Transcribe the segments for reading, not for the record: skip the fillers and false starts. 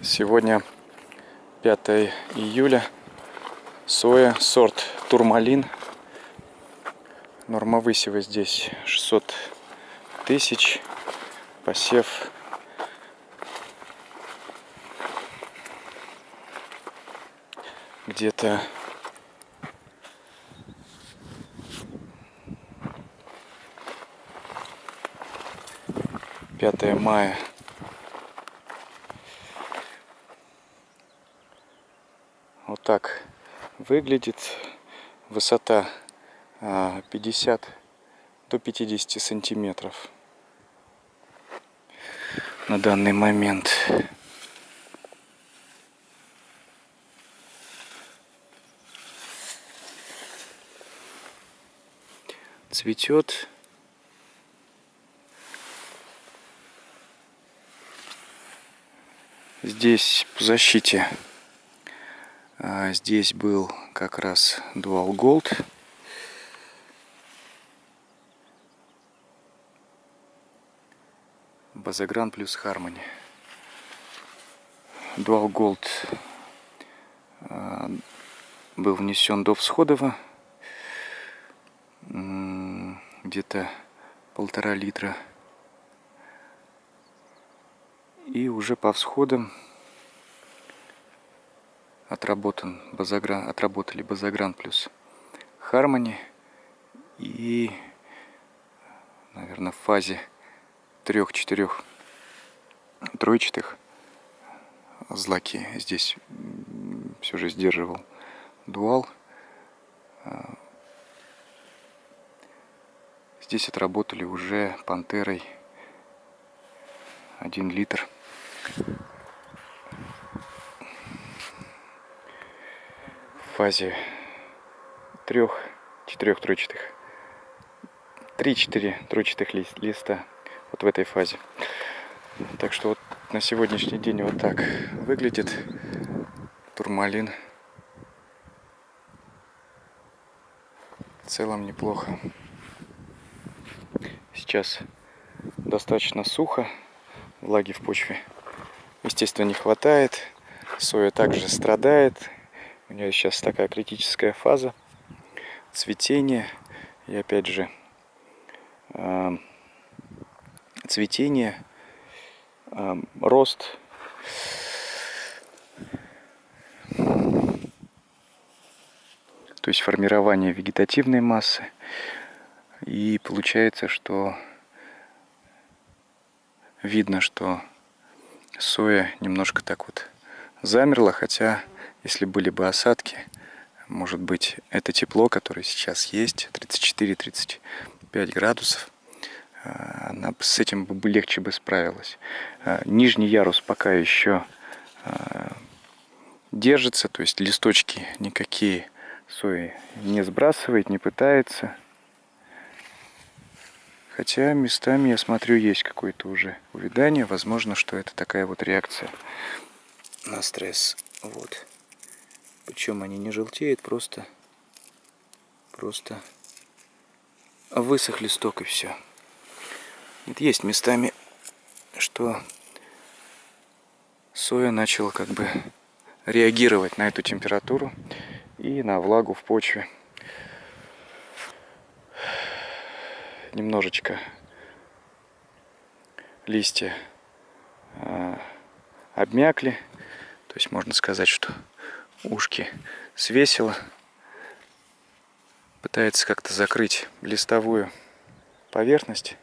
Сегодня 5 июля. Соя, сорт Турмалин. Норма высева здесь 600 тысяч. Посев где-то 5 мая. Вот так выглядит. Высота 50 до 50 сантиметров на данный момент. Цветет. Здесь по защите здесь был как раз Dual Gold. Базагран плюс Harmony. Dual Gold был внесен до всходова. Где-то 1,5 литра. И уже по всходам отработали Базагран плюс Harmony. И, наверное, в фазе 3-4 тройчатых злаки здесь все же сдерживал Дуал. Здесь отработали уже Пантерой 1 литр. В фазе 3-4 тройчатых, 3-4 тройчатых листа. Вот в этой фазе. Так что вот на сегодняшний день вот так выглядит Турмалин. В целом неплохо. Сейчас достаточно сухо, влаги в почве, естественно, не хватает. Соя также страдает. У нее сейчас такая критическая фаза цветения. И опять же цветение, рост. То есть формирование вегетативной массы. И получается, что видно, что соя немножко так вот замерла, хотя если были бы осадки, может быть, это тепло, которое сейчас есть, 34-35 градусов, она с этим бы легче бы справилась. Нижний ярус пока еще держится, то есть листочки никакие сои не сбрасывает, не пытается. Хотя местами, я смотрю, есть какое-то уже увядание. Возможно, что это такая вот реакция на стресс. Вот. Причем они не желтеют, просто высох листок и все. Есть местами, что соя начала как бы реагировать на эту температуру и на влагу в почве. Немножечко листья обмякли. То есть можно сказать, что ушки свесило. Пытается как-то закрыть листовую поверхность,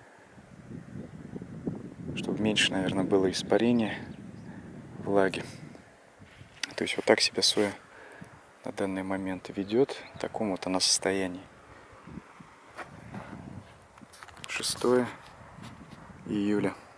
чтобы меньше, наверное, было испарения влаги. То есть вот так себя соя на данный момент ведет. В таком вот она состоянии. 6 июля.